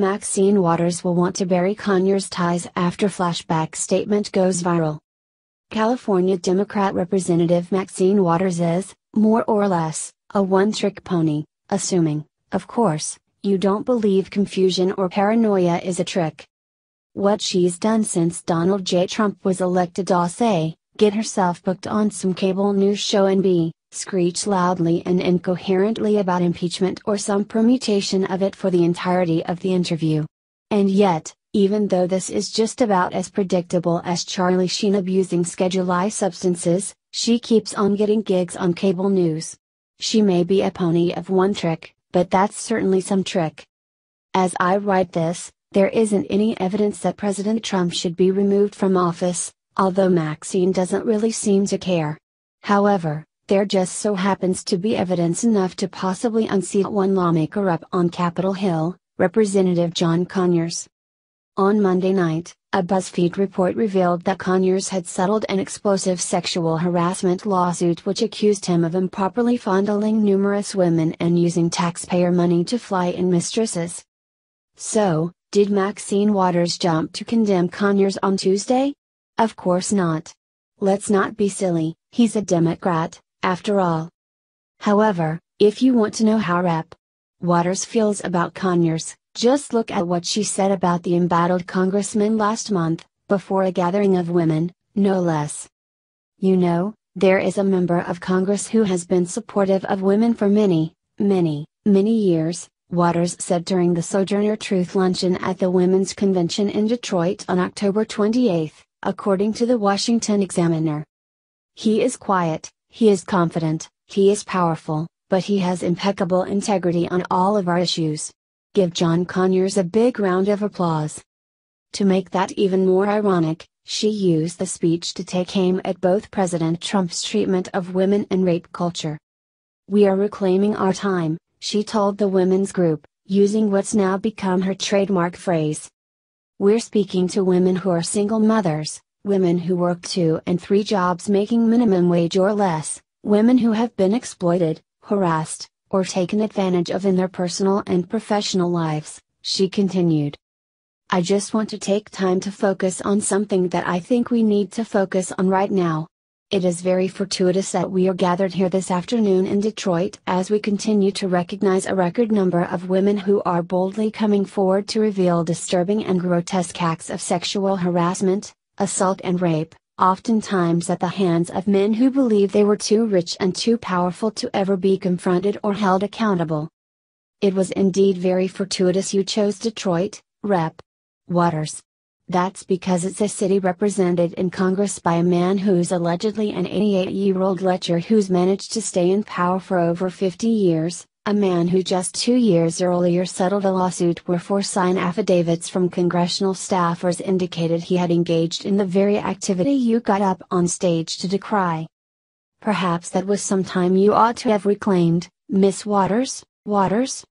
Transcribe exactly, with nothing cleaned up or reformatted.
Maxine Waters will want to bury Conyers' ties after flashback statement goes viral. California Democrat Representative Maxine Waters is, more or less, a one-trick pony, assuming, of course, you don't believe confusion or paranoia is a trick. What she's done since Donald J. Trump was elected is A, get herself booked on some cable news show and B, screech loudly and incoherently about impeachment or some permutation of it for the entirety of the interview. And yet, even though this is just about as predictable as Charlie Sheen abusing Schedule I substances, she keeps on getting gigs on cable news. She may be a pony of one trick, but that's certainly some trick. As I write this, there isn't any evidence that President Trump should be removed from office, although Maxine doesn't really seem to care. However, there just so happens to be evidence enough to possibly unseat one lawmaker up on Capitol Hill, Representative John Conyers. On Monday night, a BuzzFeed report revealed that Conyers had settled an explosive sexual harassment lawsuit which accused him of improperly fondling numerous women and using taxpayer money to fly in mistresses. So, did Maxine Waters jump to condemn Conyers on Tuesday? Of course not. Let's not be silly, he's a Democrat, after all. However, if you want to know how Rep. Waters feels about Conyers, just look at what she said about the embattled congressman last month, before a gathering of women, no less. You know, there is a member of Congress who has been supportive of women for many, many, many years, Waters said during the Sojourner Truth Luncheon at the Women's Convention in Detroit on October twenty-eighth, according to the Washington Examiner. He is quiet, he is confident, he is powerful, but he has impeccable integrity on all of our issues. Give John Conyers a big round of applause. To make that even more ironic, she used the speech to take aim at both President Trump's treatment of women and rape culture. "We are reclaiming our time," she told the women's group, using what's now become her trademark phrase. "We're speaking to women who are single mothers, women who work two and three jobs making minimum wage or less, women who have been exploited, harassed, or taken advantage of in their personal and professional lives," she continued. "I just want to take time to focus on something that I think we need to focus on right now. It is very fortuitous that we are gathered here this afternoon in Detroit as we continue to recognize a record number of women who are boldly coming forward to reveal disturbing and grotesque acts of sexual harassment, assault and rape, oftentimes at the hands of men who believe they were too rich and too powerful to ever be confronted or held accountable. It was indeed very fortuitous you chose Detroit, Rep. Waters. That's because it's a city represented in Congress by a man who's allegedly an eighty-eight-year-old lecher who's managed to stay in power for over fifty years, a man who just two years earlier settled a lawsuit where four signed affidavits from congressional staffers indicated he had engaged in the very activity you got up on stage to decry. Perhaps that was some time you ought to have reclaimed, Miss Waters, Waters?